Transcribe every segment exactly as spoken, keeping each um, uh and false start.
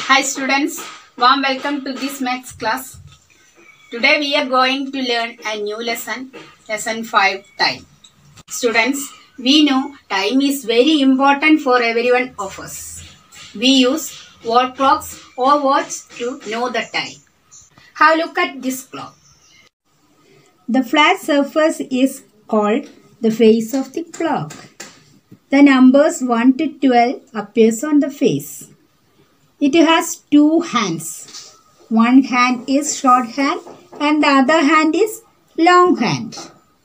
Hi students, warm welcome to this maths class. Today we are going to learn a new lesson, lesson five, time. Students, we know time is very important for everyone of us. We use wall clocks or watch to know the time. Have a look at this clock. The flat surface is called the face of the clock. The numbers one to twelve appears on the face. It has two hands. One hand is short hand and the other hand is long hand.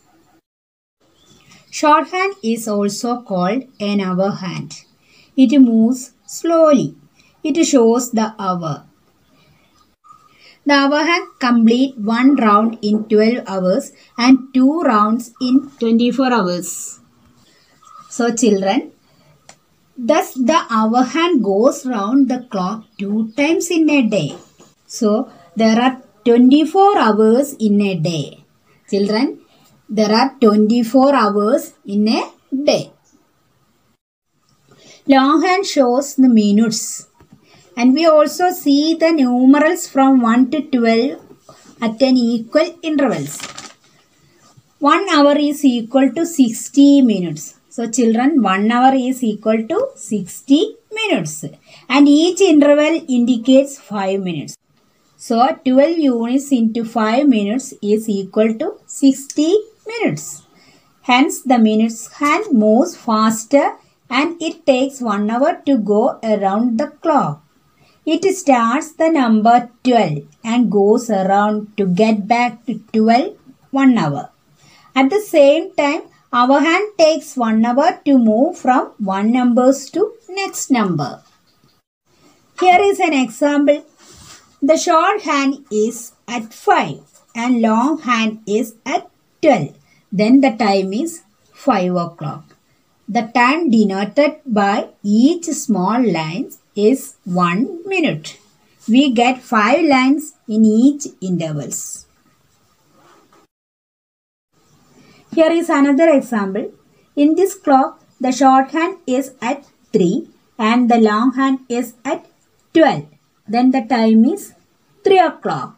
Short hand is also called an hour hand. It moves slowly. It shows the hour. The hour hand complete one round in twelve hours and two rounds in twenty-four hours. So children, thus the hour hand goes round the clock two times in a day. So there are twenty-four hours in a day. Children, there are twenty-four hours in a day. Long hand shows the minutes. And we also see the numerals from one to twelve at an equal intervals. one hour is equal to sixty minutes. So children, one hour is equal to sixty minutes. And each interval indicates five minutes. So twelve units into five minutes is equal to sixty minutes. Hence the minutes hand moves faster and it takes one hour to go around the clock. It starts the number twelve and goes around to get back to twelve one hour. At the same time, our hand takes one hour to move from one numbers to next number. Here is an example. The short hand is at five and long hand is at twelve. Then the time is five o'clock. The time denoted by each small line is one minute. We get five lines in each intervals. Here is another example. In this clock, the short hand is at three and the long hand is at twelve. Then the time is three o'clock.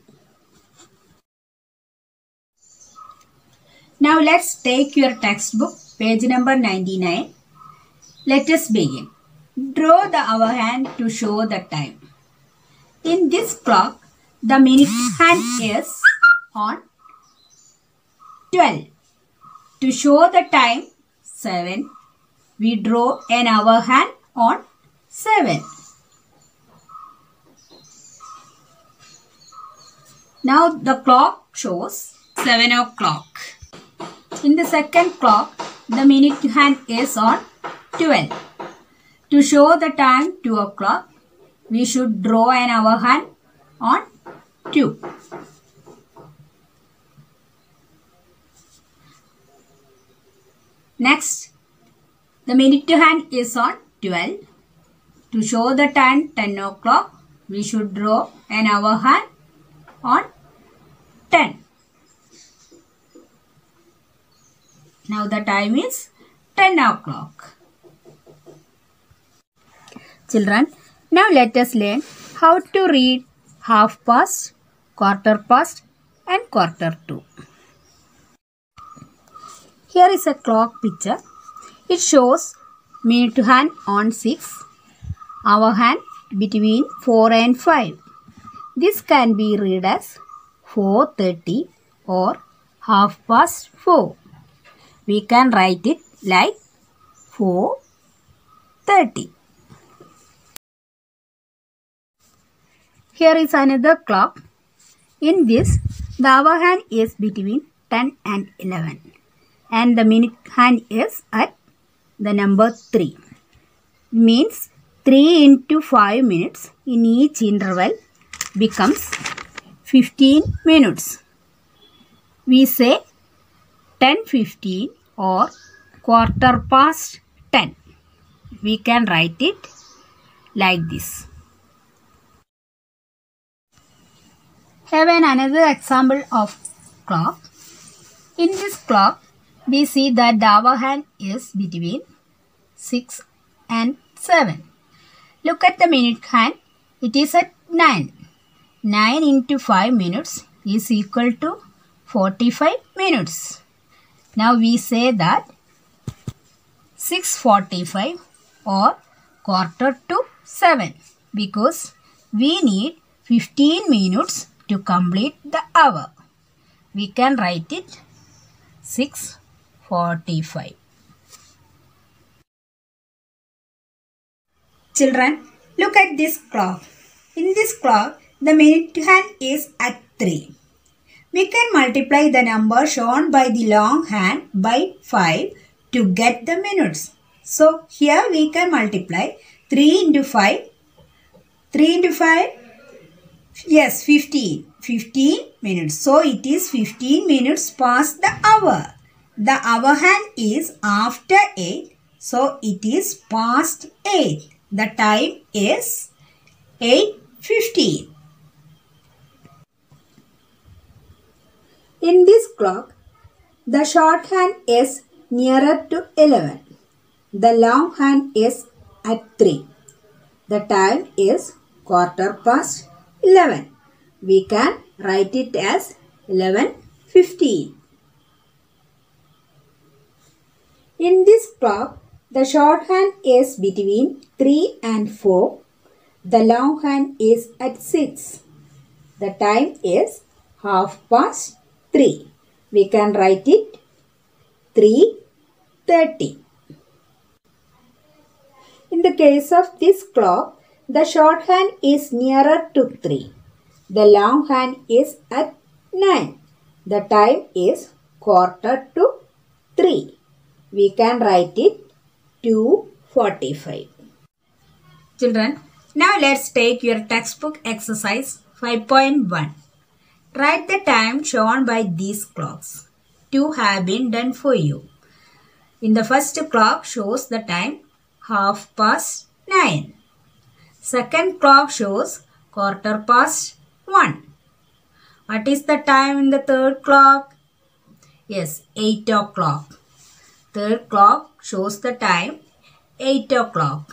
Now let's take your textbook, page number ninety-nine. Let us begin. Draw the hour hand to show the time. In this clock, the minute hand is on twelve. To show the time seven, we draw an hour hand on seven. Now the clock shows seven o'clock. In the second clock, the minute hand is on twelve. To show the time two o'clock, we should draw an hour hand on two. Next, the minute hand is on twelve. To show the time ten o'clock, we should draw an hour hand on ten. Now the time is ten o'clock. Children, now let us learn how to read half past, quarter past and quarter to. Here is a clock picture. It shows minute hand on six, hour hand between four and five. This can be read as four thirty or half past four. We can write it like four thirty. Here is another clock. In this, the hour hand is between ten and eleven. And the minute hand is at the number three. Means three into five minutes in each interval becomes fifteen minutes. We say ten fifteen or quarter past ten. We can write it like this. Have an another example of clock. In this clock, we see that the hour hand is between six and seven. Look at the minute hand. It is at nine. nine into five minutes is equal to forty-five minutes. Now we say that six forty-five or quarter to seven because we need fifteen minutes to complete the hour. We can write it six forty-five. Children, look at this clock. In this clock, the minute hand is at three. We can multiply the number shown by the long hand by five to get the minutes. So, here we can multiply three into five. three into five, yes, fifteen. fifteen minutes. So, it is fifteen minutes past the hour. The hour hand is after eight. So, it is past eight. The time is eight fifteen. In this clock, the short hand is nearer to eleven. The long hand is at three. The time is quarter past eleven. We can write it as eleven fifteen. In this clock, the short hand is between three and four. The long hand is at six. The time is half past three. We can write it three thirty. In the case of this clock, the short hand is nearer to three. The long hand is at nine. The time is quarter to three. We can write it two forty-five. Children, now let's take your textbook exercise five point one. Write the time shown by these clocks. Two have been done for you. In the first clock shows the time half past nine. Second clock shows quarter past one. What is the time in the third clock? Yes, eight o'clock. Third clock shows the time eight o'clock.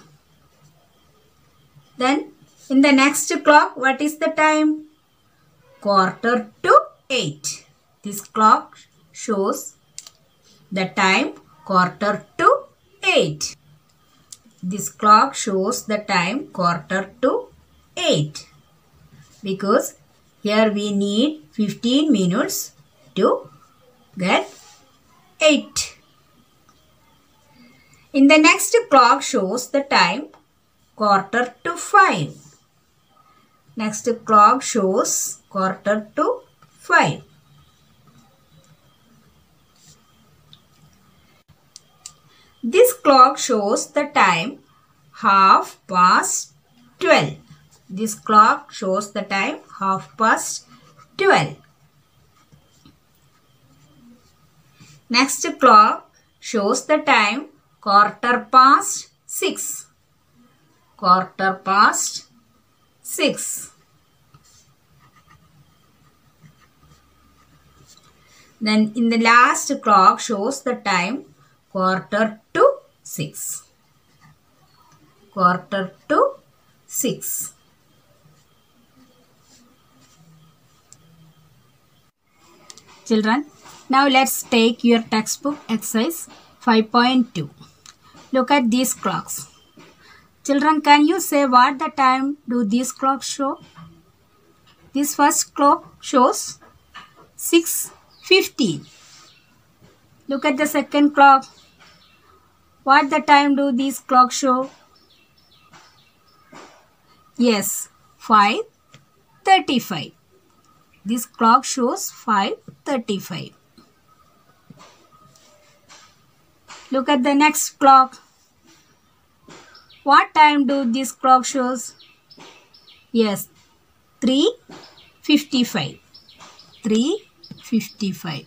Then in the next clock, what is the time? Quarter to eight. This clock shows the time quarter to eight. This clock shows the time quarter to eight. Because here we need fifteen minutes to get eight. In the next clock shows the time quarter to five. Next clock shows quarter to five. This clock shows the time half past twelve. This clock shows the time half past twelve. Next clock shows the time quarter past six. Quarter past six. Then in the last clock shows the time quarter to six. Quarter to six. Children, now let's take your textbook exercise five point two. Look at these clocks. Children, can you say what the time do these clocks show? This first clock shows six fifteen. Look at the second clock. What the time do these clocks show? Yes, five thirty-five. This clock shows five thirty-five. Look at the next clock. What time do this clock shows? Yes, three fifty-five. three fifty-five.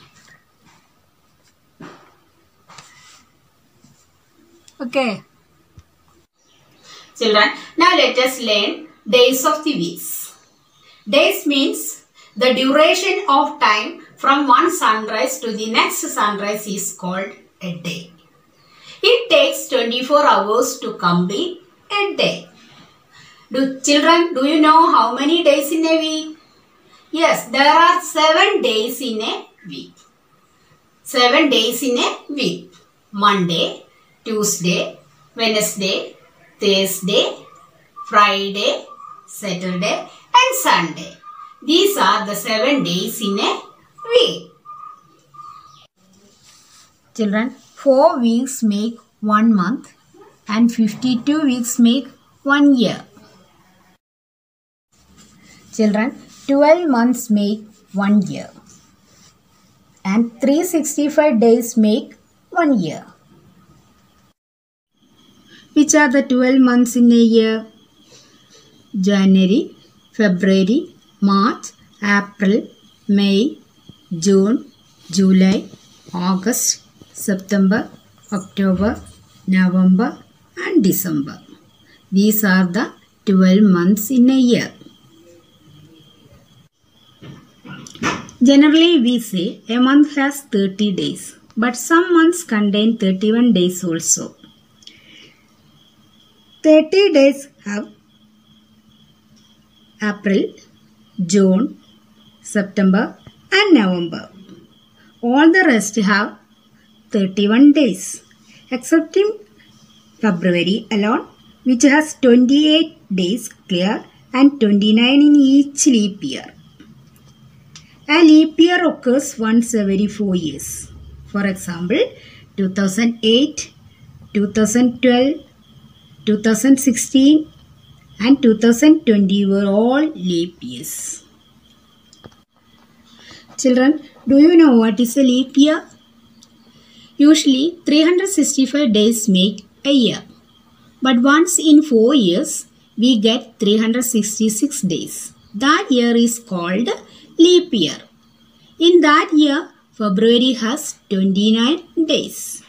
Okay. Children, now let us learn days of the weeks. Days means the duration of time from one sunrise to the next sunrise is called a day. It takes twenty-four hours to complete a day. Do children, do you know how many days in a week? Yes, there are seven days in a week. Seven days in a week. Monday, Tuesday, Wednesday, Thursday, Friday, Saturday and Sunday. These are the seven days in a week. Children, four weeks make one month and fifty-two weeks make one year. Children, twelve months make one year and three hundred sixty-five days make one year. Which are the twelve months in a year? January, February, March, April, May, June, July, August, September, October, November and December. These are the twelve months in a year. Generally we say a month has thirty days, but some months contain thirty-one days also. thirty days have April, June, September and November. All the rest have thirty-one days, excepting February alone, which has twenty-eight days clear and twenty-nine in each leap year. A leap year occurs once every four years. For example, two thousand eight, two thousand twelve, two thousand sixteen and two thousand twenty were all leap years. Children, do you know what is a leap year? Usually three hundred sixty-five days make a year. But once in four years, we get three hundred sixty-six days. That year is called leap year. In that year, February has twenty-nine days.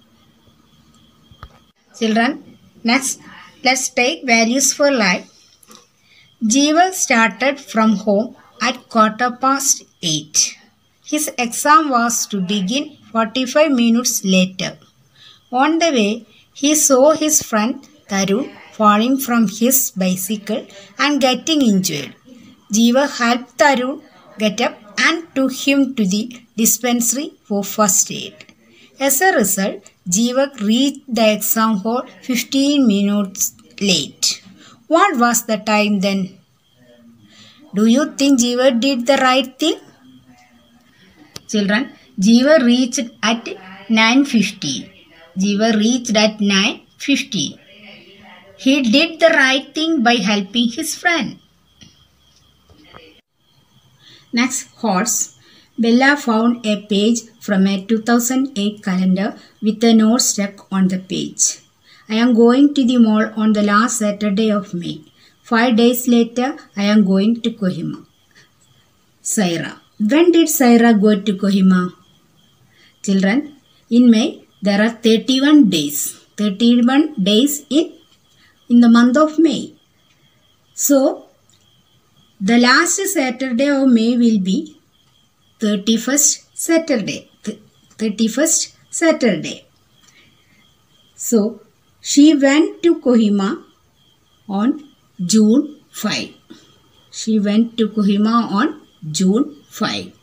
Children, next let's take values for life. Jeeval started from home at quarter past eight. His exam was to begin forty-five minutes later. On the way, he saw his friend Tarun falling from his bicycle and getting injured. Jeeval helped Tarun get up and took him to the dispensary for first aid. As a result, Jeeval reached the exam hall fifteen minutes late. What was the time then? Do you think Jeeval did the right thing? Children, Jeeval reached at nine fifteen. Jeeval reached at nine fifteen. He did the right thing by helping his friend. Next, horse. Bella found a page from a two thousand eight calendar with a note stuck on the page. I am going to the mall on the last Saturday of May. Five days later, I am going to Kohima. Saira. When did Saira go to Kohima? Children, in May, there are thirty-one days. thirty-one days in, in the month of May. So, the last Saturday of May will be thirty-first Saturday. thirty-first Saturday. So, she went to Kohima on June fifth. She went to Kohima on June fifth.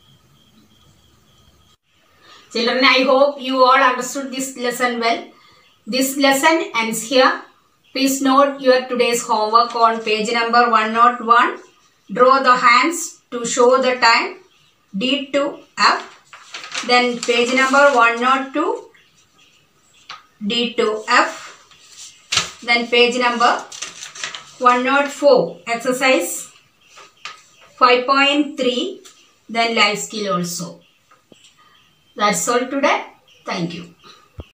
Children, I hope you all understood this lesson well. This lesson ends here. Please note your today's homework on page number one oh one. Draw the hands to show the time. D to F. Then page number one oh two. D to F. Then page number one oh four. Exercise five point three. Then life skill also. That's all today. Thank you.